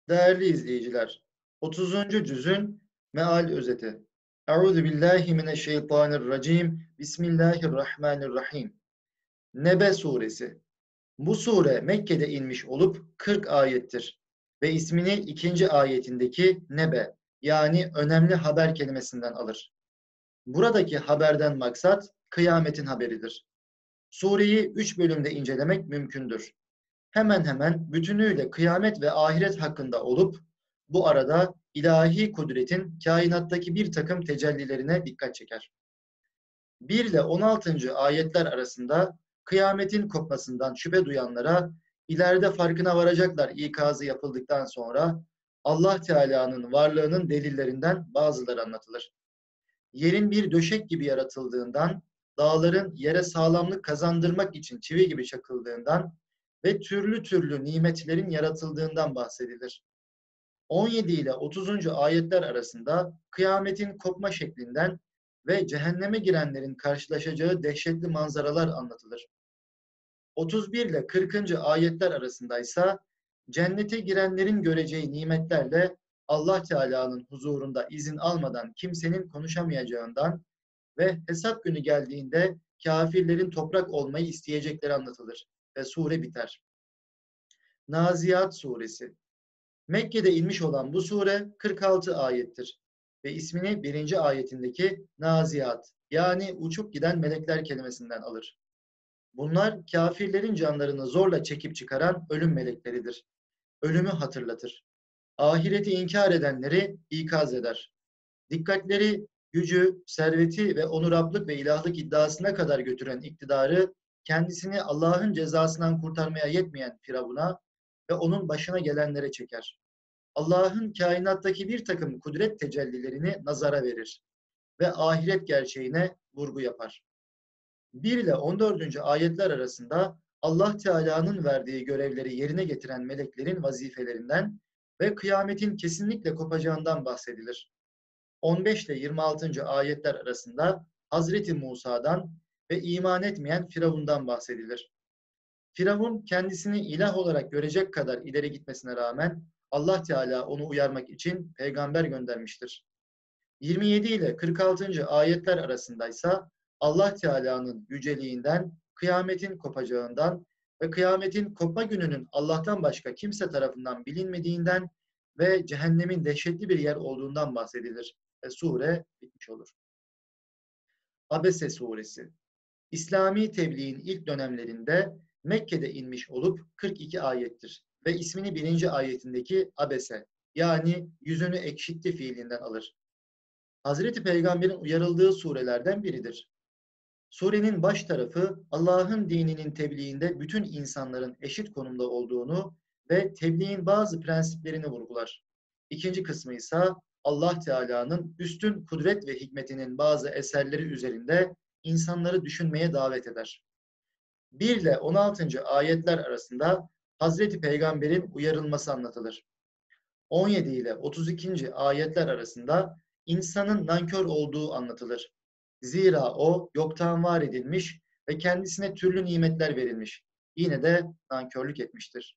Değerli izleyiciler, 30. cüzün meal özeti. Euzu billahi mineşşeytanirracim. Bismillahirrahmanirrahim. Nebe suresi. Bu sure Mekke'de inmiş olup 40 ayettir ve ismini ikinci ayetindeki nebe yani önemli haber kelimesinden alır. Buradaki haberden maksat kıyametin haberidir. Sureyi 3 bölümde incelemek mümkündür. Hemen hemen bütünüyle kıyamet ve ahiret hakkında olup bu arada ilahi kudretin kainattaki bir takım tecellilerine dikkat çeker. 1 ile 16. ayetler arasında kıyametin kopmasından şüphe duyanlara ileride farkına varacaklar ikazı yapıldıktan sonra Allah Teala'nın varlığının delillerinden bazıları anlatılır. Yerin bir döşek gibi yaratıldığından, dağların yere sağlamlık kazandırmak için çivi gibi çakıldığından ve türlü türlü nimetlerin yaratıldığından bahsedilir. 17 ile 30. ayetler arasında kıyametin kopma şeklinden ve cehenneme girenlerin karşılaşacağı dehşetli manzaralar anlatılır. 31 ile 40. ayetler arasındaysa cennete girenlerin göreceği nimetlerle Allah Teala'nın huzurunda izin almadan kimsenin konuşamayacağından ve hesap günü geldiğinde kafirlerin toprak olmayı isteyecekleri anlatılır ve sure biter. Naziat suresi. Mekke'de inmiş olan bu sure 46 ayettir ve ismini birinci ayetindeki naziat yani uçup giden melekler kelimesinden alır. Bunlar kafirlerin canlarını zorla çekip çıkaran ölüm melekleridir. Ölümü hatırlatır. Ahireti inkar edenleri ikaz eder. Dikkatleri, gücü, serveti ve onurablık ve ilahlık iddiasına kadar götüren iktidarı kendisini Allah'ın cezasından kurtarmaya yetmeyen Firavun'a ve onun başına gelenlere çeker. Allah'ın kainattaki bir takım kudret tecellilerini nazara verir ve ahiret gerçeğine vurgu yapar. 1 ile 14. ayetler arasında Allah Teala'nın verdiği görevleri yerine getiren meleklerin vazifelerinden ve kıyametin kesinlikle kopacağından bahsedilir. 15 ile 26. ayetler arasında Hazreti Musa'dan ve iman etmeyen Firavun'dan bahsedilir. Firavun kendisini ilah olarak görecek kadar ileri gitmesine rağmen Allah Teala onu uyarmak için peygamber göndermiştir. 27 ile 46. ayetler arasındaysa Allah Teala'nın yüceliğinden, kıyametin kopacağından ve kıyametin kopma gününün Allah'tan başka kimse tarafından bilinmediğinden ve cehennemin dehşetli bir yer olduğundan bahsedilir ve sure bitmiş olur. Abese suresi. İslami tebliğin ilk dönemlerinde Mekke'de inmiş olup 42 ayettir ve ismini birinci ayetindeki abese yani yüzünü ekşitti fiilinden alır. Hazreti Peygamber'in uyarıldığı surelerden biridir. Surenin baş tarafı Allah'ın dininin tebliğinde bütün insanların eşit konumda olduğunu ve tebliğin bazı prensiplerini vurgular. İkinci kısmı ise Allah Teala'nın üstün kudret ve hikmetinin bazı eserleri üzerinde insanları düşünmeye davet eder. 1 ile 16. ayetler arasında Hazreti Peygamber'in uyarılması anlatılır. 17 ile 32. ayetler arasında insanın nankör olduğu anlatılır. Zira o yoktan var edilmiş ve kendisine türlü nimetler verilmiş. Yine de nankörlük etmiştir.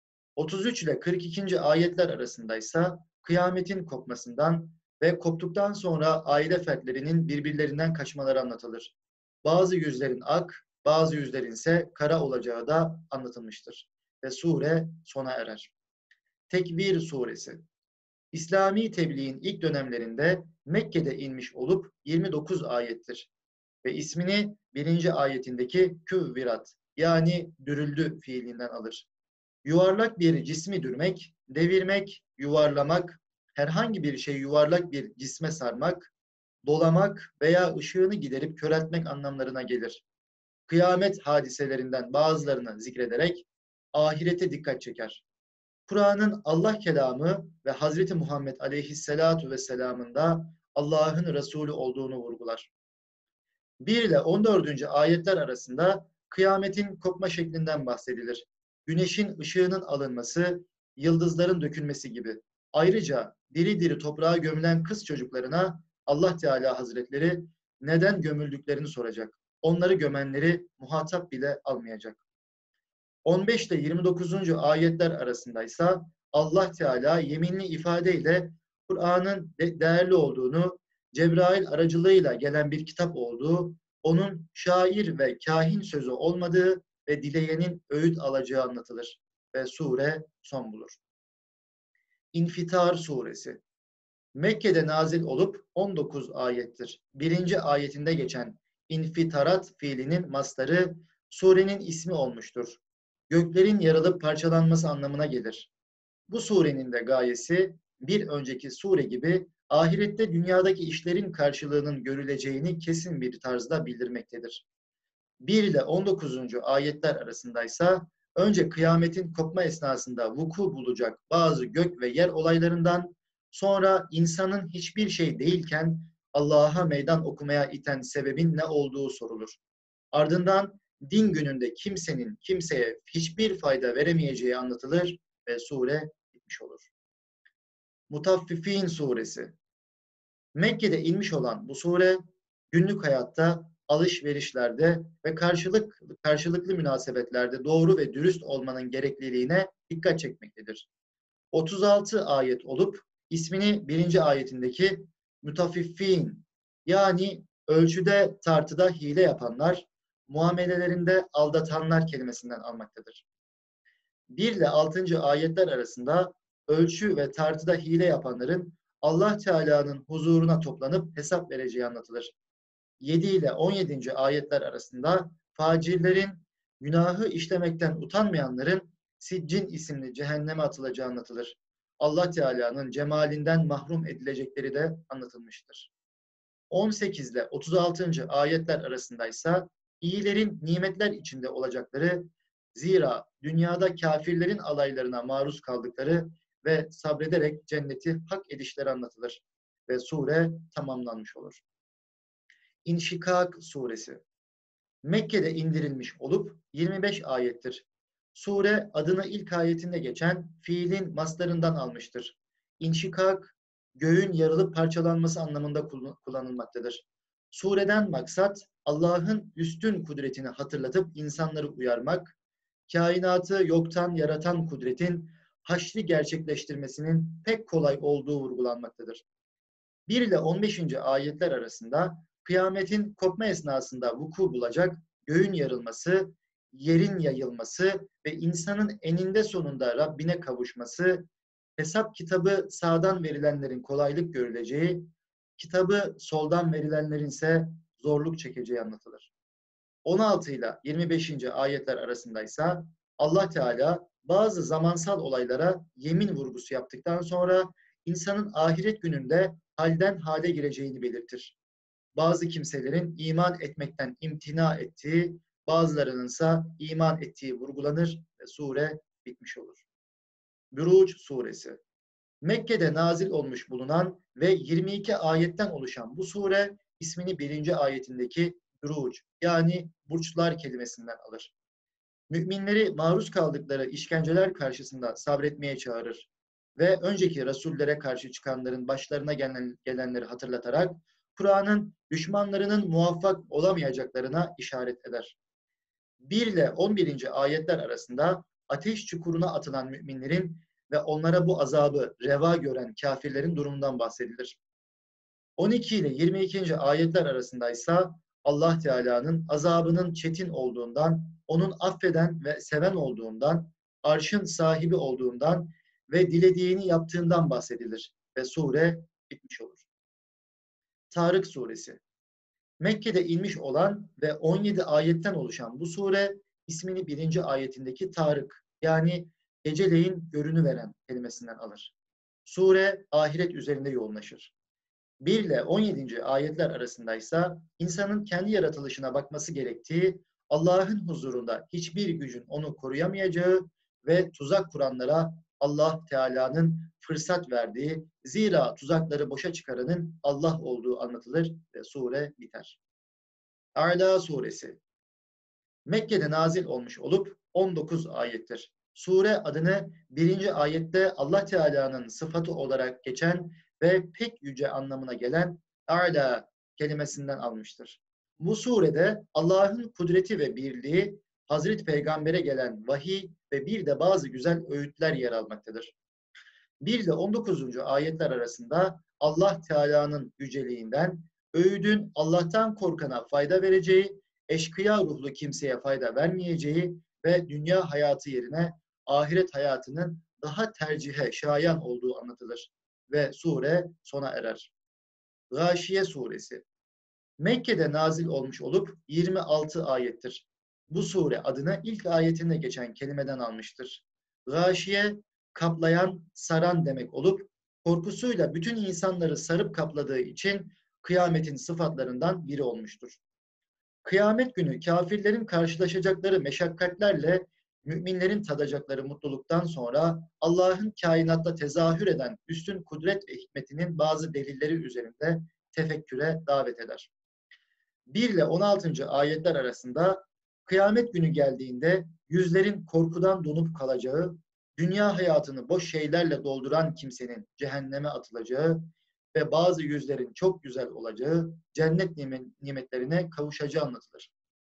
33 ile 42. ayetler arasındaysa kıyametin kopmasından ve koptuktan sonra aile fertlerinin birbirlerinden kaçmaları anlatılır. Bazı yüzlerin ak, bazı yüzlerin ise kara olacağı da anlatılmıştır. Ve sure sona erer. Tekvir suresi. İslami tebliğin ilk dönemlerinde Mekke'de inmiş olup 29 ayettir ve ismini birinci ayetindeki küvvirat yani dürüldü fiilinden alır. Yuvarlak bir cismi dürmek, devirmek, yuvarlamak, herhangi bir şey yuvarlak bir cisme sarmak, dolamak veya ışığını giderip köreltmek anlamlarına gelir. Kıyamet hadiselerinden bazılarını zikrederek ahirete dikkat çeker. Kur'an'ın Allah kelamı ve Hazreti Muhammed aleyhisselatu vesselamın da Allah'ın Resulü olduğunu vurgular. 1 ile 14. ayetler arasında kıyametin kopma şeklinden bahsedilir. Güneşin ışığının alınması, yıldızların dökülmesi gibi. Ayrıca diri diri toprağa gömülen kız çocuklarına Allah Teala Hazretleri neden gömüldüklerini soracak. Onları gömenleri muhatap bile almayacak. 15 ile 29. ayetler arasındaysa Allah Teala yeminli ifadeyle Kur'an'ın değerli olduğunu, Cebrail aracılığıyla gelen bir kitap olduğu, onun şair ve kahin sözü olmadığı ve dileyenin öğüt alacağı anlatılır ve sure son bulur. İnfitar suresi Mekke'de nazil olup 19 ayettir. Birinci ayetinde geçen infitarat fiilinin mastarı surenin ismi olmuştur. Göklerin yarılıp parçalanması anlamına gelir. Bu surenin de gayesi bir önceki sure gibi ahirette dünyadaki işlerin karşılığının görüleceğini kesin bir tarzda bildirmektedir. 1 ile 19. ayetler arasındaysa önce kıyametin kopma esnasında vuku bulacak bazı gök ve yer olaylarından, sonra insanın hiçbir şey değilken Allah'a meydan okumaya iten sebebin ne olduğu sorulur. Ardından din gününde kimsenin kimseye hiçbir fayda veremeyeceği anlatılır ve sure bitmiş olur. Mutaffifin suresi Mekke'de inmiş olan bu sure günlük hayatta, alışverişlerde ve karşılıklı münasebetlerde doğru ve dürüst olmanın gerekliliğine dikkat çekmektedir. 36 ayet olup ismini birinci ayetindeki mutafiffin yani ölçüde tartıda hile yapanlar, muamelelerinde aldatanlar kelimesinden almaktadır. 1 ile 6. ayetler arasında ölçü ve tartıda hile yapanların Allah Teala'nın huzuruna toplanıp hesap vereceği anlatılır. 7 ile 17. ayetler arasında facirlerin, günahı işlemekten utanmayanların Siccin isimli cehenneme atılacağı anlatılır. Allah Teala'nın cemalinden mahrum edilecekleri de anlatılmıştır. 18 ile 36. ayetler arasındaysa iyilerin nimetler içinde olacakları, zira dünyada kafirlerin alaylarına maruz kaldıkları ve sabrederek cenneti hak edişleri anlatılır ve sure tamamlanmış olur. İnşikak suresi Mekke'de indirilmiş olup 25 ayettir. Sure adını ilk ayetinde geçen fiilin maslarından almıştır. İnşikak, göğün yarılıp parçalanması anlamında kullanılmaktadır. Sureden maksat Allah'ın üstün kudretini hatırlatıp insanları uyarmak, kainatı yoktan yaratan kudretin haşri gerçekleştirmesinin pek kolay olduğu vurgulanmaktadır. 1 ile 15. ayetler arasında kıyametin kopma esnasında vuku bulacak göğün yarılması, yerin yayılması ve insanın eninde sonunda Rabbine kavuşması, hesap kitabı sağdan verilenlerin kolaylık görüleceği, kitabı soldan verilenlerin ise zorluk çekeceği anlatılır. 16 ile 25. ayetler arasındaysa Allah Teala bazı zamansal olaylara yemin vurgusu yaptıktan sonra insanın ahiret gününde halden hale gireceğini belirtir. Bazı kimselerin iman etmekten imtina ettiği, bazılarının ise iman ettiği vurgulanır ve sure bitmiş olur. Buruc suresi Mekke'de nazil olmuş bulunan ve 22 ayetten oluşan bu sure ismini birinci ayetindeki Buruc yani burçlar kelimesinden alır. Müminleri maruz kaldıkları işkenceler karşısında sabretmeye çağırır ve önceki rasullere karşı çıkanların başlarına gelenleri hatırlatarak Kur'an'ın düşmanlarının muvaffak olamayacaklarına işaret eder. 1 ile 11. ayetler arasında ateş çukuruna atılan müminlerin ve onlara bu azabı reva gören kafirlerin durumundan bahsedilir. 12 ile 22. ayetler arasındaysa Allah Teala'nın azabının çetin olduğundan, onun affeden ve seven olduğundan, arşın sahibi olduğundan ve dilediğini yaptığından bahsedilir ve sure bitmiş olur. Tarık suresi Mekke'de inmiş olan ve 17 ayetten oluşan bu sure ismini birinci ayetindeki Tarık yani geceleyin görünüveren kelimesinden alır. Sure ahiret üzerinde yoğunlaşır. 1 ile 17. ayetler arasındaysa insanın kendi yaratılışına bakması gerektiği, Allah'ın huzurunda hiçbir gücün onu koruyamayacağı ve tuzak kuranlara Allah Teala'nın fırsat verdiği, zira tuzakları boşa çıkaranın Allah olduğu anlatılır ve sure biter. A'la suresi Mekke'de nazil olmuş olup 19 ayettir. Sure adını birinci ayette Allah Teala'nın sıfatı olarak geçen ve pek yüce anlamına gelen A'la kelimesinden almıştır. Bu surede Allah'ın kudreti ve birliği, Hazreti Peygamber'e gelen vahiy ve bir de bazı güzel öğütler yer almaktadır. 1 ile 19. ayetler arasında Allah Teala'nın yüceliğinden, öğüdün Allah'tan korkana fayda vereceği, eşkıya ruhlu kimseye fayda vermeyeceği ve dünya hayatı yerine ahiret hayatının daha tercihe şayan olduğu anlatılır ve sure sona erer. Gâşiye suresi Mekke'de nazil olmuş olup 26 ayettir. Bu sure adını ilk ayetinde geçen kelimeden almıştır. Gâşiye, kaplayan, saran demek olup, korkusuyla bütün insanları sarıp kapladığı için kıyametin sıfatlarından biri olmuştur. Kıyamet günü kafirlerin karşılaşacakları meşakkatlerle müminlerin tadacakları mutluluktan sonra Allah'ın kainatta tezahür eden üstün kudret ve hikmetinin bazı delilleri üzerinde tefekküre davet eder. 1 ile 16. ayetler arasında kıyamet günü geldiğinde yüzlerin korkudan donup kalacağı, dünya hayatını boş şeylerle dolduran kimsenin cehenneme atılacağı ve bazı yüzlerin çok güzel olacağı, cennet nimetlerine kavuşacağı anlatılır.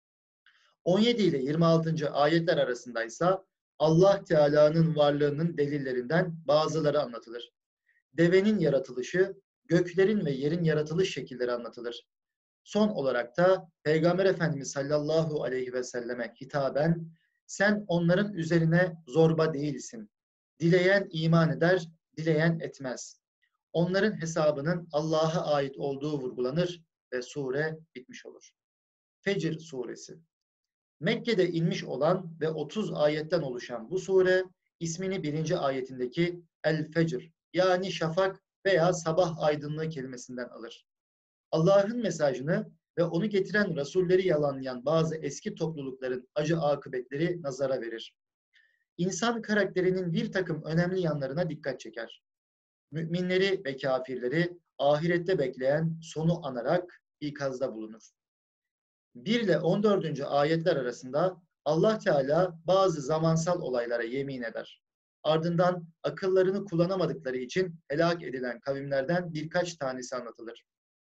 17 ile 26. ayetler arasında ise Allah Teala'nın varlığının delillerinden bazıları anlatılır. Devenin yaratılışı, göklerin ve yerin yaratılış şekilleri anlatılır. Son olarak da Peygamber Efendimiz sallallahu aleyhi ve selleme hitaben sen onların üzerine zorba değilsin. Dileyen iman eder, dileyen etmez. Onların hesabının Allah'a ait olduğu vurgulanır ve sure bitmiş olur. Fecr suresi Mekke'de inmiş olan ve 30 ayetten oluşan bu sure ismini 1. ayetindeki El-Fecr yani şafak veya sabah aydınlığı kelimesinden alır. Allah'ın mesajını ve onu getiren rasulleri yalanlayan bazı eski toplulukların acı akıbetleri nazara verir. İnsan karakterinin bir takım önemli yanlarına dikkat çeker. Müminleri ve kafirleri ahirette bekleyen sonu anarak ikazda bulunur. 1 ile 14. ayetler arasında Allah Teala bazı zamansal olaylara yemin eder. Ardından akıllarını kullanamadıkları için helak edilen kavimlerden birkaç tanesi anlatılır.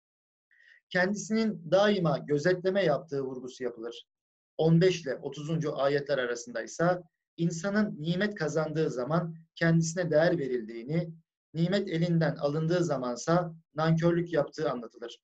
Kendisinin daima gözetleme yaptığı vurgusu yapılır. 15 ile 30. ayetler arasında ise insanın nimet kazandığı zaman kendisine değer verildiğini, nimet elinden alındığı zamansa nankörlük yaptığı anlatılır.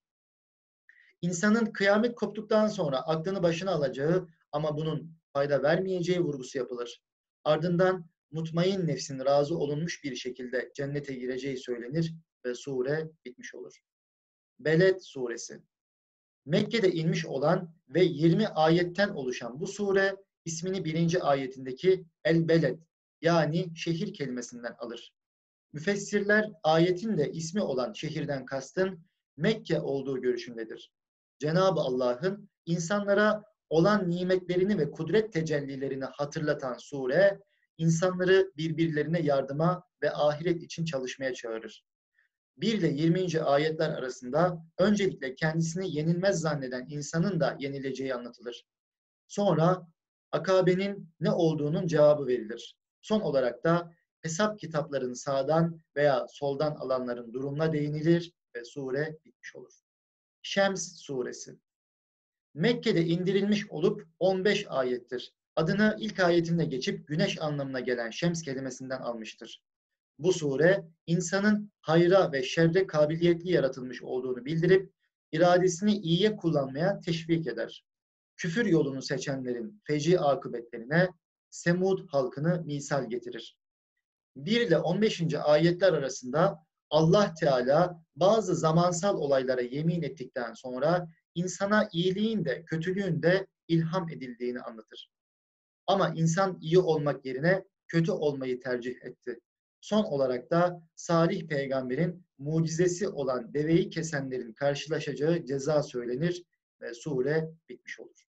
İnsanın kıyamet koptuktan sonra aklını başına alacağı ama bunun fayda vermeyeceği vurgusu yapılır. Ardından mutmain nefsin razı olunmuş bir şekilde cennete gireceği söylenir ve sure bitmiş olur. Beled suresi Mekke'de inmiş olan ve 20 ayetten oluşan bu sure ismini 1. ayetindeki El-Beled yani şehir kelimesinden alır. Müfessirler ayetin de ismi olan şehirden kastın Mekke olduğu görüşündedir. Cenab-ı Allah'ın insanlara olan nimetlerini ve kudret tecellilerini hatırlatan sure, insanları birbirlerine yardıma ve ahiret için çalışmaya çağırır. 1 ile 20. ayetler arasında öncelikle kendisini yenilmez zanneden insanın da yenileceği anlatılır. Sonra akabenin ne olduğunun cevabı verilir. Son olarak da hesap kitaplarını sağdan veya soldan alanların durumuna değinilir ve sure bitmiş olur. Şems suresi Mekke'de indirilmiş olup 15 ayettir. Adını ilk ayetinde geçip güneş anlamına gelen şems kelimesinden almıştır. Bu sure insanın hayra ve şerre kabiliyetli yaratılmış olduğunu bildirip iradesini iyiye kullanmaya teşvik eder. Küfür yolunu seçenlerin feci akıbetlerine Semud halkını misal getirir. 1 ile 15. ayetler arasında Allah Teala bazı zamansal olaylara yemin ettikten sonra insana iyiliğin de kötülüğün de ilham edildiğini anlatır. Ama insan iyi olmak yerine kötü olmayı tercih etti. Son olarak da Salih peygamberin mucizesi olan deveyi kesenlerin karşılaşacağı ceza söylenir ve sure bitmiş olur.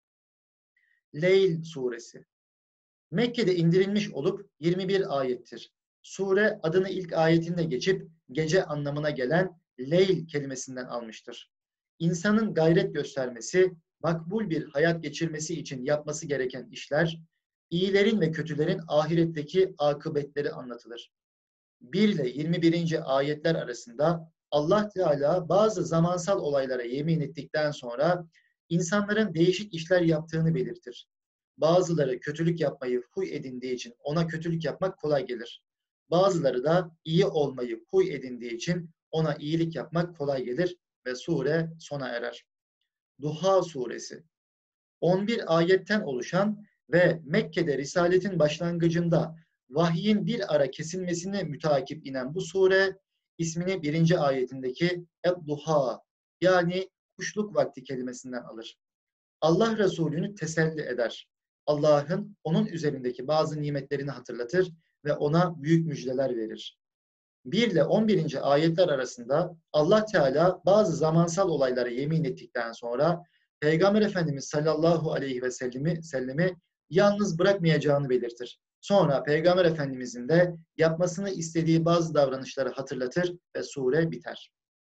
Leyl suresi Mekke'de indirilmiş olup 21 ayettir. Sure adını ilk ayetinde geçip gece anlamına gelen leyl kelimesinden almıştır. İnsanın gayret göstermesi, makbul bir hayat geçirmesi için yapması gereken işler, iyilerin ve kötülerin ahiretteki akıbetleri anlatılır. 1 ile 21. ayetler arasında Allah Teala bazı zamansal olaylara yemin ettikten sonra insanların değişik işler yaptığını belirtir. Bazıları kötülük yapmayı huy edindiği için ona kötülük yapmak kolay gelir. Bazıları da iyi olmayı huy edindiği için ona iyilik yapmak kolay gelir ve sure sona erer. Duha suresi 11 ayetten oluşan ve Mekke'de Risaletin başlangıcında vahyin bir ara kesilmesine müteakip inen bu sure ismini birinci ayetindeki Ed-Duha yani kuşluk vakti kelimesinden alır. Allah Resulü'nü teselli eder. Allah'ın onun üzerindeki bazı nimetlerini hatırlatır ve ona büyük müjdeler verir. 1 ile 11. ayetler arasında Allah Teala bazı zamansal olaylara yemin ettikten sonra Peygamber Efendimiz sallallahu aleyhi ve sellemi yalnız bırakmayacağını belirtir. Sonra Peygamber Efendimizin de yapmasını istediği bazı davranışları hatırlatır ve sure biter.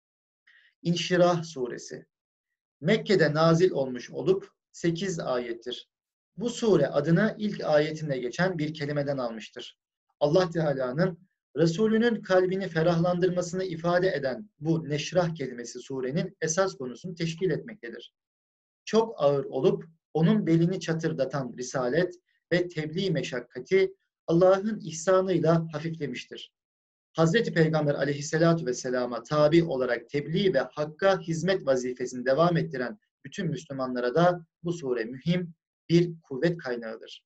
İnşirah suresi Mekke'de nazil olmuş olup 8 ayettir. Bu sure adını ilk ayetinde geçen bir kelimeden almıştır. Allah Teala'nın Resulünün kalbini ferahlandırmasını ifade eden bu neşrah kelimesi surenin esas konusunu teşkil etmektedir. Çok ağır olup onun belini çatırdatan risalet ve tebliğ meşakkati Allah'ın ihsanıyla hafiflemiştir. Hazreti Peygamber aleyhissalatu vesselama tabi olarak tebliğ ve hakka hizmet vazifesini devam ettiren bütün Müslümanlara da bu sure mühim bir kuvvet kaynağıdır.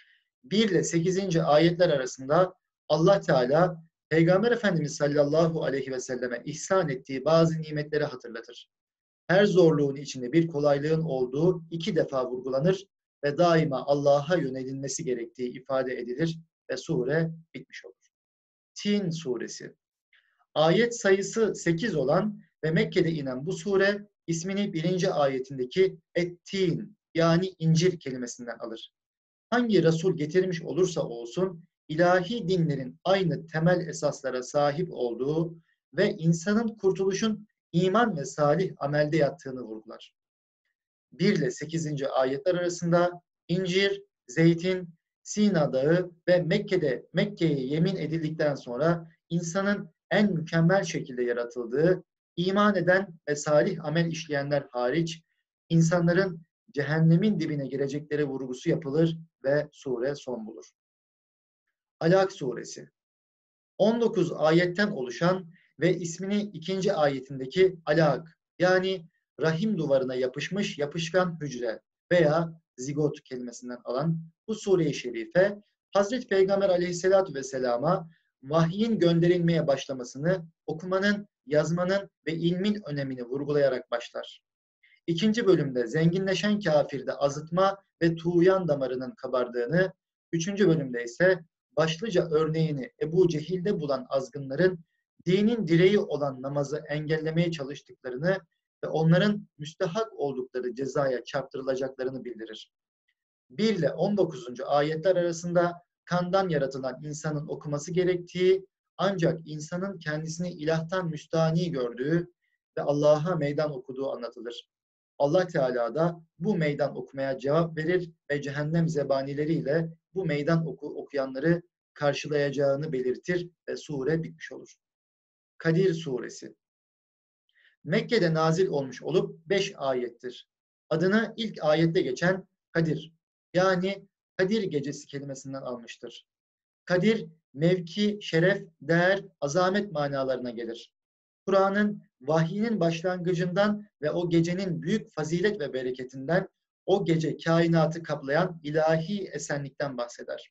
1 ile 8. ayetler arasında Allah Teala Peygamber Efendimiz sallallahu aleyhi ve selleme ihsan ettiği bazı nimetleri hatırlatır. Her zorluğun içinde bir kolaylığın olduğu 2 defa vurgulanır ve daima Allah'a yönelilmesi gerektiği ifade edilir ve sure bitmiş olur. Tin suresi ayet sayısı 8 olan ve Mekke'de inen bu sure ismini 1. ayetindeki Et-Tin yani incir kelimesinden alır. Hangi Resul getirmiş olursa olsun ilahi dinlerin aynı temel esaslara sahip olduğu ve insanın kurtuluşun iman ve salih amelde yattığını vurgular. 1 ile 8. ayetler arasında incir, zeytin, Sina Dağı ve Mekke'ye yemin edildikten sonra insanın en mükemmel şekilde yaratıldığı, iman eden ve salih amel işleyenler hariç insanların cehennemin dibine girecekleri vurgusu yapılır ve sure son bulur. Alak suresi 19 ayetten oluşan ve ismini 2. ayetindeki alak yani rahim duvarına yapışmış yapışkan hücre veya zigot kelimesinden alan bu sure-i şerife Hazreti Peygamber aleyhissalatü vesselama vahyin gönderilmeye başlamasını, okumanın, yazmanın ve ilmin önemini vurgulayarak başlar. 2. bölümde zenginleşen kafirde azıtma ve tuğyan damarının kabardığını, 3. bölümde ise başlıca örneğini Ebu Cehil'de bulan azgınların dinin direği olan namazı engellemeye çalıştıklarını ve onların müstehak oldukları cezaya çarptırılacaklarını bildirir. 1 ile 19. ayetler arasında kandan yaratılan insanın okuması gerektiği ancak insanın kendisini ilahtan müstahni gördüğü ve Allah'a meydan okuduğu anlatılır. Allah Teala da bu meydan okumaya cevap verir ve cehennem zebanileriyle bu meydan okuyanları karşılayacağını belirtir ve sure bitmiş olur. Kadir suresi Mekke'de nazil olmuş olup 5 ayettir. Adını ilk ayette geçen Kadir yani Kadir gecesi kelimesinden almıştır. Kadir, mevki, şeref, değer, azamet manalarına gelir. Kur'an'ın vahyinin başlangıcından ve o gecenin büyük fazilet ve bereketinden o gece kainatı kaplayan ilahi esenlikten bahseder.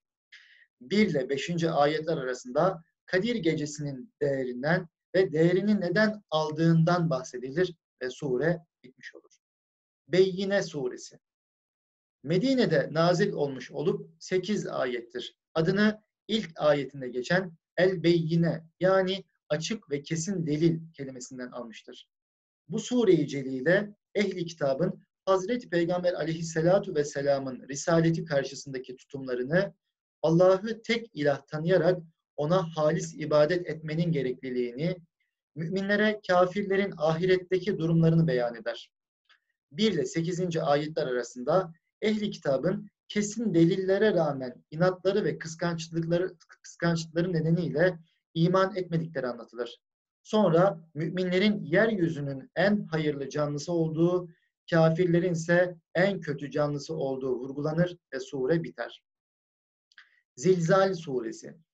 1 ile 5. ayetler arasında Kadir gecesinin değerinden ve değerini neden aldığından bahsedilir ve sure bitmiş olur. Beyyine suresi Medine'de nazil olmuş olup 8 ayettir. Adını ilk ayetinde geçen El-Beyyine yani açık ve kesin delil kelimesinden almıştır. Bu sure-i celile ehli kitabın Hazreti Peygamber aleyhissalatu vesselamın risaleti karşısındaki tutumlarını Allah'ı tek ilah tanıyarak ona halis ibadet etmenin gerekliliğini, müminlere kafirlerin ahiretteki durumlarını beyan eder. 1 ile 8. ayetler arasında ehli kitabın kesin delillere rağmen inatları ve kıskançlıkları nedeniyle iman etmedikleri anlatılır. Sonra müminlerin yeryüzünün en hayırlı canlısı olduğu, kafirlerin ise en kötü canlısı olduğu vurgulanır ve sure biter. Zilzal suresi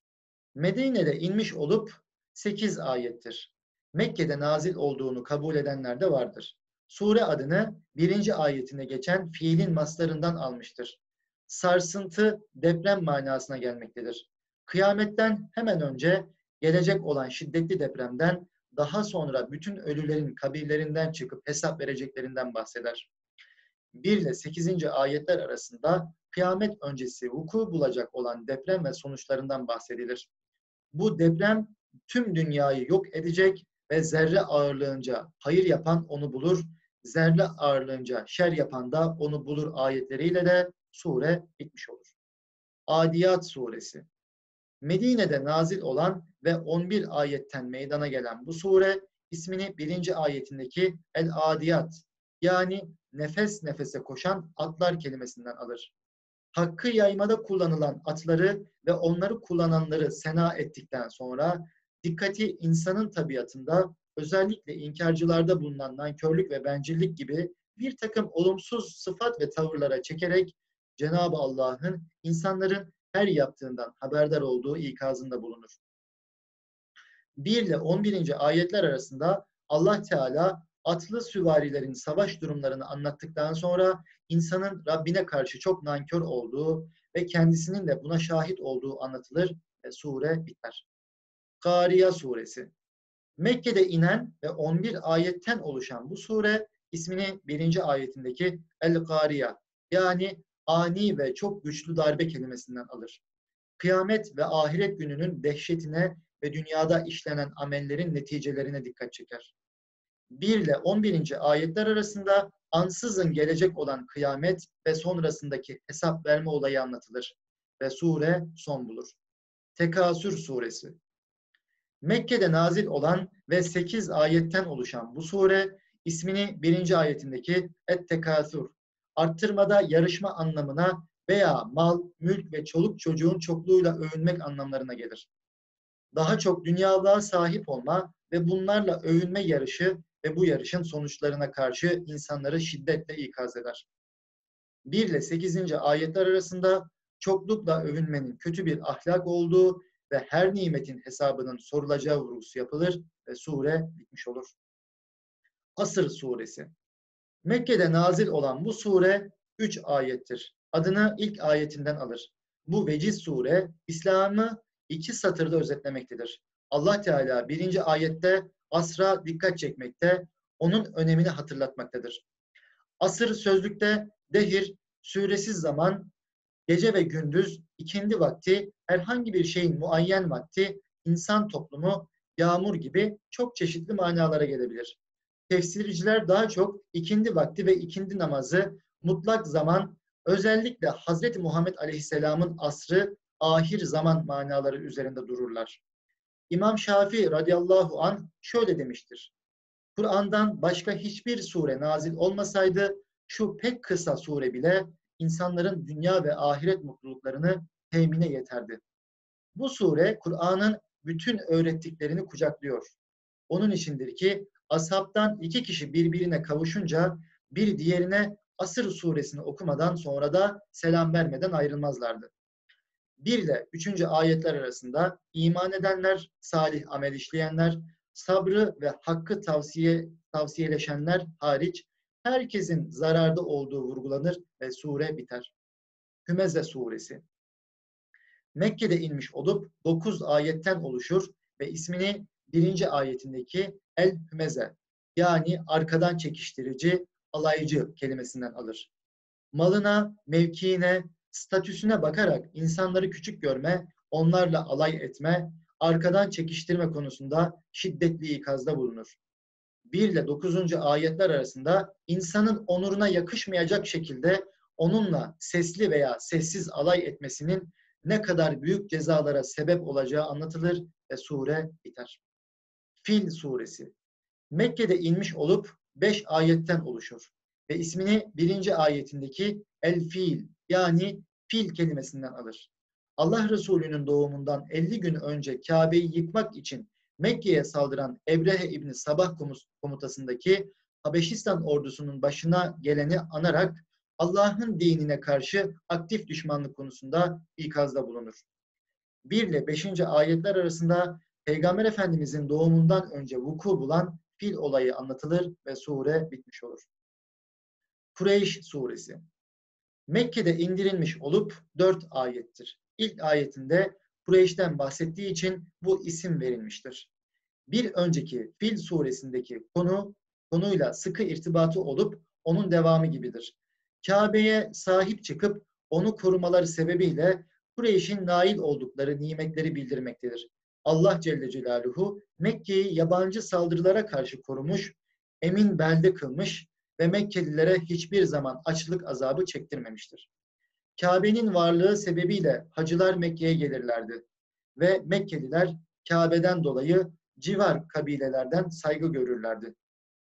Medine'de inmiş olup 8 ayettir. Mekke'de nazil olduğunu kabul edenler de vardır. Sure adını birinci ayetinde geçen fiilin maslarından almıştır. Sarsıntı, deprem manasına gelmektedir. Kıyametten hemen önce gelecek olan şiddetli depremden, daha sonra bütün ölülerin kabirlerinden çıkıp hesap vereceklerinden bahseder. 1 ile 8. ayetler arasında kıyamet öncesi vuku bulacak olan deprem ve sonuçlarından bahsedilir. Bu deprem tüm dünyayı yok edecek ve zerre ağırlığınca hayır yapan onu bulur, zerre ağırlığınca şer yapan da onu bulur ayetleriyle de sure bitmiş olur. Adiyat suresi. Medine'de nazil olan ve 11 ayetten meydana gelen bu sure, ismini 1. ayetindeki El-Adiyat, yani nefes nefese koşan atlar kelimesinden alır. Hakkı yaymada kullanılan atları ve onları kullananları sena ettikten sonra dikkati insanın tabiatında, özellikle inkarcılarda bulunan nankörlük ve bencillik gibi bir takım olumsuz sıfat ve tavırlara çekerek Cenab-ı Allah'ın insanların her yaptığından haberdar olduğu ikazında bulunur. 1 ile 11. ayetler arasında Allah Teala atlı süvarilerin savaş durumlarını anlattıktan sonra insanın Rabbine karşı çok nankör olduğu ve kendisinin de buna şahit olduğu anlatılır ve sure biter. Kariya suresi. Mekke'de inen ve 11 ayetten oluşan bu sure, ismini 1. ayetindeki El-Kariya, yani ani ve çok güçlü darbe kelimesinden alır. Kıyamet ve ahiret gününün dehşetine ve dünyada işlenen amellerin neticelerine dikkat çeker. 1 ile 11. ayetler arasında ansızın gelecek olan kıyamet ve sonrasındaki hesap verme olayı anlatılır ve sure son bulur. Tekasür suresi. Mekke'de nazil olan ve 8 ayetten oluşan bu sure, ismini 1. ayetindeki Et-Tekasür, arttırmada yarışma anlamına veya mal, mülk ve çoluk çocuğun çokluğuyla övünmek anlamlarına gelir. Daha çok dünyalığa sahip olma ve bunlarla övünme yarışı ve bu yarışın sonuçlarına karşı insanları şiddetle ikaz eder. 1 ile 8. ayetler arasında çoklukla övünmenin kötü bir ahlak olduğu ve her nimetin hesabının sorulacağı vurgusu yapılır ve sure bitmiş olur. Asr suresi. Mekke'de nazil olan bu sure 3 ayettir. Adını ilk ayetinden alır. Bu veciz sure, İslam'ı 2 satırda özetlemektedir. Allah Teala 1. ayette asra dikkat çekmekte, onun önemini hatırlatmaktadır. Asır sözlükte dehir, süresiz zaman, gece ve gündüz, ikindi vakti, herhangi bir şeyin muayyen vakti, insan toplumu, yağmur gibi çok çeşitli manalara gelebilir. Tefsirciler daha çok ikindi vakti ve ikindi namazı, mutlak zaman, özellikle Hazreti Muhammed Aleyhisselam'ın asrı, ahir zaman manaları üzerinde dururlar. İmam Şafii radıyallahu anh şöyle demiştir: Kur'an'dan başka hiçbir sure nazil olmasaydı, şu pek kısa sure bile insanların dünya ve ahiret mutluluklarını temine yeterdi. Bu sure Kur'an'ın bütün öğrettiklerini kucaklıyor. Onun içindir ki ashabtan 2 kişi birbirine kavuşunca bir diğerine Asr suresini okumadan sonra da selam vermeden ayrılmazlardı. 1 ile 3. ayetler arasında iman edenler, salih amel işleyenler, sabrı ve hakkı tavsiyeleşenler hariç herkesin zararda olduğu vurgulanır ve sure biter. Hümeze suresi. Mekke'de inmiş olup 9 ayetten oluşur ve ismini 1. ayetindeki El-Hümeze, yani arkadan çekiştirici, alaycı kelimesinden alır. Malına, mevkiine, statüsüne bakarak insanları küçük görme, onlarla alay etme, arkadan çekiştirme konusunda şiddetli ikazda bulunur. 1 ile 9. ayetler arasında insanın onuruna yakışmayacak şekilde onunla sesli veya sessiz alay etmesinin ne kadar büyük cezalara sebep olacağı anlatılır ve sure biter. Fil suresi. Mekke'de inmiş olup 5 ayetten oluşur ve ismini 1. ayetindeki El-Fil, yani fil kelimesinden alır. Allah Resulü'nün doğumundan 50 gün önce Kabe'yi yıkmak için Mekke'ye saldıran Ebrehe İbni Sabah komutasındaki Habeşistan ordusunun başına geleni anarak Allah'ın dinine karşı aktif düşmanlık konusunda ikazda bulunur. 1 ile 5. ayetler arasında Peygamber Efendimizin doğumundan önce vuku bulan fil olayı anlatılır ve sure bitmiş olur. Kureyş suresi. Mekke'de indirilmiş olup 4 ayettir. İlk ayetinde Kureyş'ten bahsettiği için bu isim verilmiştir. Bir önceki Fil suresindeki konuyla sıkı irtibatı olup onun devamı gibidir. Kabe'ye sahip çıkıp onu korumaları sebebiyle Kureyş'in nail oldukları nimetleri bildirmektedir. Allah Celle Celaluhu Mekke'yi yabancı saldırılara karşı korumuş, emin belde kılmış ve Mekkelilere hiçbir zaman açlık azabı çektirmemiştir. Kabe'nin varlığı sebebiyle hacılar Mekke'ye gelirlerdi ve Mekkeliler Kabe'den dolayı civar kabilelerden saygı görürlerdi.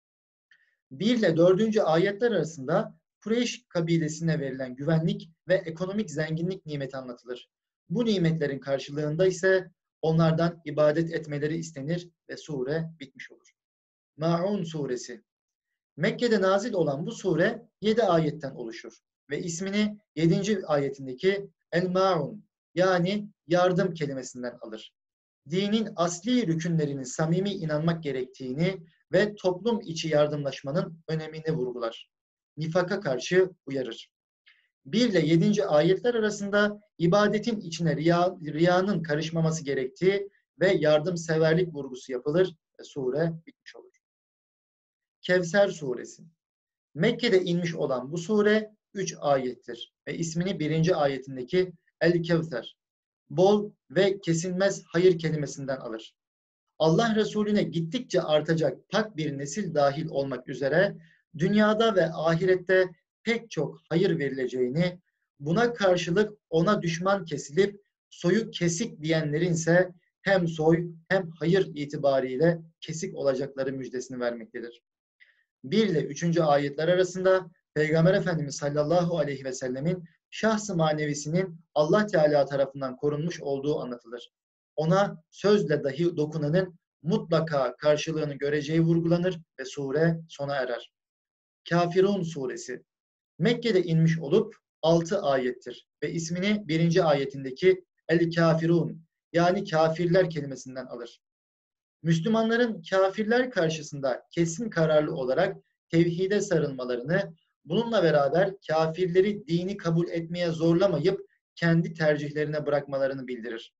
1 ile 4. ayetler arasında Kureyş kabilesine verilen güvenlik ve ekonomik zenginlik nimeti anlatılır. Bu nimetlerin karşılığında ise onlardan ibadet etmeleri istenir ve sure bitmiş olur. Maun suresi. Mekke'de nazil olan bu sure 7 ayetten oluşur ve ismini 7. ayetindeki El-Maun yani yardım kelimesinden alır. Dinin asli rükünlerine samimi inanmak gerektiğini ve toplum içi yardımlaşmanın önemini vurgular. Nifaka karşı uyarır. 1 ile 7. ayetler arasında ibadetin içine riyanın karışmaması gerektiği ve yardımseverlik vurgusu yapılır ve sure bitmiş olur. Kevser suresi. Mekke'de inmiş olan bu sure 3 ayettir ve ismini 1. ayetindeki El-Kevser, bol ve kesilmez hayır kelimesinden alır. Allah Resulüne gittikçe artacak pak bir nesil dahil olmak üzere dünyada ve ahirette pek çok hayır verileceğini, buna karşılık ona düşman kesilip soyu kesik diyenlerin ise hem soy hem hayır itibariyle kesik olacakları müjdesini vermektedir. 1 ile 3. ayetler arasında Peygamber Efendimiz sallallahu aleyhi ve sellemin şahs-ı manevisinin Allah Teala tarafından korunmuş olduğu anlatılır. Ona sözle dahi dokunanın mutlaka karşılığını göreceği vurgulanır ve sure sona erer. Kafirun suresi. Mekke'de inmiş olup 6 ayettir ve ismini 1. ayetindeki El-Kafirun yani kafirler kelimesinden alır. Müslümanların kafirler karşısında kesin kararlı olarak tevhide sarılmalarını, bununla beraber kafirleri dini kabul etmeye zorlamayıp kendi tercihlerine bırakmalarını bildirir.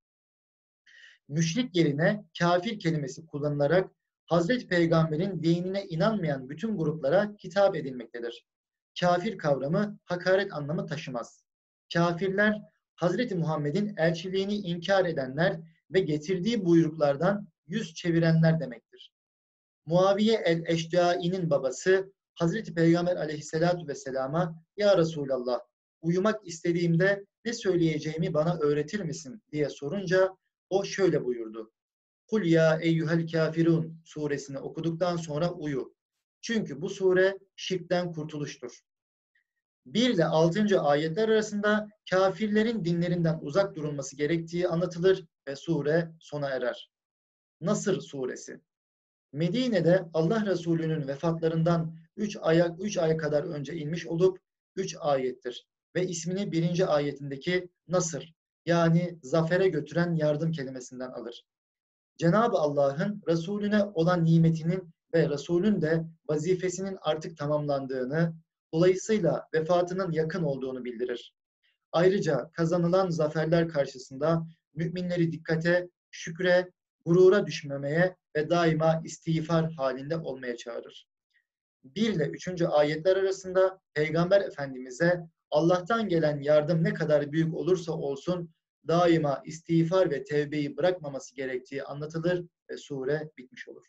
Müşrik yerine kafir kelimesi kullanılarak Hazreti Peygamber'in dinine inanmayan bütün gruplara hitap edilmektedir. Kafir kavramı hakaret anlamı taşımaz. Kafirler, Hazreti Muhammed'in elçiliğini inkar edenler ve getirdiği buyruklardan yüz çevirenler demektir. Muaviye el-Eşcai'nin babası Hazreti Peygamber aleyhissalatu vesselama "Ya Resulallah, uyumak istediğimde ne söyleyeceğimi bana öğretir misin?" diye sorunca o şöyle buyurdu. "Kul ya eyyuhel kafirun" suresini okuduktan sonra uyu. Çünkü bu sure şirkten kurtuluştur. 1 ile 6. ayetler arasında kafirlerin dinlerinden uzak durulması gerektiği anlatılır ve sure sona erer. Nasır suresi. Medine'de Allah Resulü'nün vefatlarından 3 ay kadar önce inmiş olup 3 ayettir ve ismini 1. ayetindeki Nasır yani zafere götüren yardım kelimesinden alır. Cenab-ı Allah'ın Resulüne olan nimetinin ve Resulün de vazifesinin artık tamamlandığını, dolayısıyla vefatının yakın olduğunu bildirir. Ayrıca kazanılan zaferler karşısında müminleri dikkate, şükre, gurura düşmemeye ve daima istiğfar halinde olmaya çağırır. 1 ile 3. ayetler arasında Peygamber Efendimiz'e Allah'tan gelen yardım ne kadar büyük olursa olsun daima istiğfar ve tevbeyi bırakmaması gerektiği anlatılır ve sure bitmiş olur.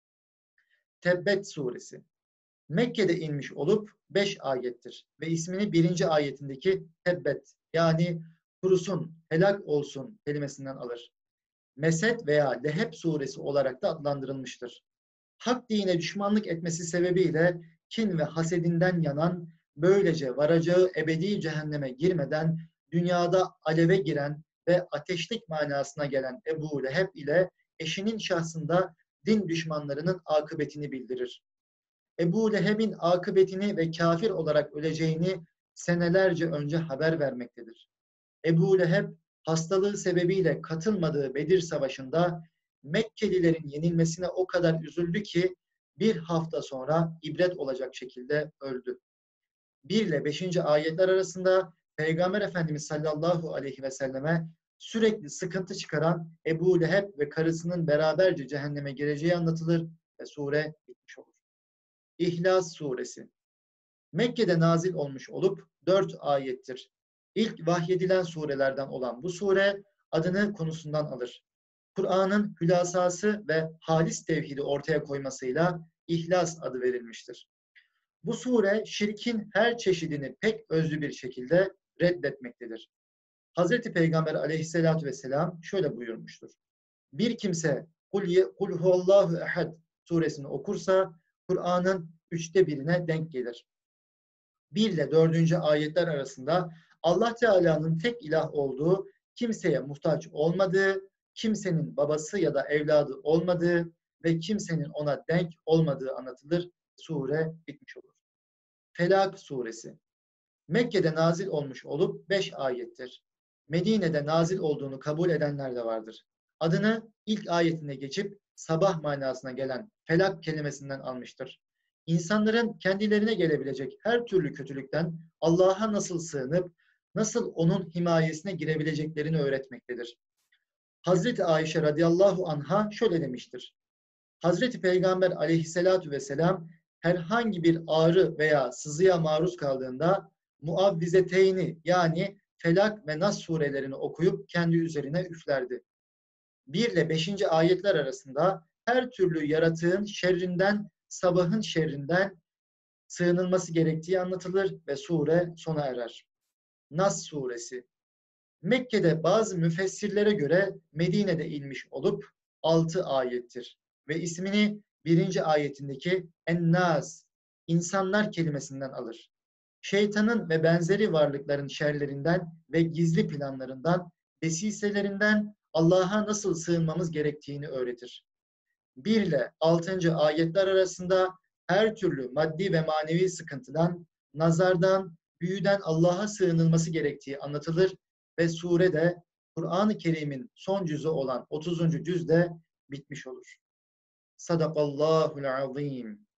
Tebbet suresi. Mekke'de inmiş olup 5 ayettir ve ismini 1. ayetindeki tebbet yani kurusun, helak olsun kelimesinden alır. Mesed veya Leheb suresi olarak da adlandırılmıştır. Hak dine düşmanlık etmesi sebebiyle kin ve hasedinden yanan, böylece varacağı ebedi cehenneme girmeden dünyada aleve giren ve ateşlik manasına gelen Ebu Leheb ile eşinin şahsında din düşmanlarının akıbetini bildirir. Ebu Leheb'in akıbetini ve kafir olarak öleceğini senelerce önce haber vermektedir. Ebu Leheb hastalığı sebebiyle katılmadığı Bedir Savaşı'nda Mekkelilerin yenilmesine o kadar üzüldü ki bir hafta sonra ibret olacak şekilde öldü. 1 ile 5. ayetler arasında Peygamber Efendimiz sallallahu aleyhi ve selleme sürekli sıkıntı çıkaran Ebu Leheb ve karısının beraberce cehenneme gireceği anlatılır ve sure bitmiş olur. İhlas suresi Mekke'de nazil olmuş olup 4 ayettir. İlk vahyedilen surelerden olan bu sure adını konusundan alır. Kur'an'ın hülasası ve halis tevhidi ortaya koymasıyla İhlas adı verilmiştir. Bu sure şirkin her çeşidini pek özlü bir şekilde reddetmektedir. Hazreti Peygamber aleyhissalatü vesselam şöyle buyurmuştur. Bir kimse Kul huvallahu ehad suresini okursa Kur'an'ın 1/3'ine denk gelir. 1 ile 4. ayetler arasında Allah Teala'nın tek ilah olduğu, kimseye muhtaç olmadığı, kimsenin babası ya da evladı olmadığı ve kimsenin ona denk olmadığı anlatılır. Sure bitmiş olur. Felak suresi Mekke'de nazil olmuş olup 5 ayettir. Medine'de nazil olduğunu kabul edenler de vardır. Adını ilk ayetinde geçip sabah manasına gelen felak kelimesinden almıştır. İnsanların kendilerine gelebilecek her türlü kötülükten Allah'a nasıl sığınıp nasıl onun himayesine girebileceklerini öğretmektedir. Hazreti Ayşe radıyallahu anha şöyle demiştir. Hazreti Peygamber aleyhissalatu vesselam herhangi bir ağrı veya sızıya maruz kaldığında muavvizeteyni yani Felak ve Nas surelerini okuyup kendi üzerine üflerdi. 1 ile 5. ayetler arasında her türlü yaratığın şerrinden, sabahın şerrinden sığınılması gerektiği anlatılır ve sure sona erer. Nas suresi Mekke'de bazı müfessirlere göre Medine'de inmiş olup 6 ayettir ve ismini 1. ayetindeki En-Nas, insanlar kelimesinden alır. Şeytanın ve benzeri varlıkların şerlerinden ve gizli planlarından, desiselerinden Allah'a nasıl sığınmamız gerektiğini öğretir. 1 ile 6. ayetler arasında her türlü maddi ve manevi sıkıntıdan, nazardan, büyüden Allah'a sığınılması gerektiği anlatılır ve surede Kur'an-ı Kerim'in son cüzü olan 30. cüzde bitmiş olur. Sadakallahul azim.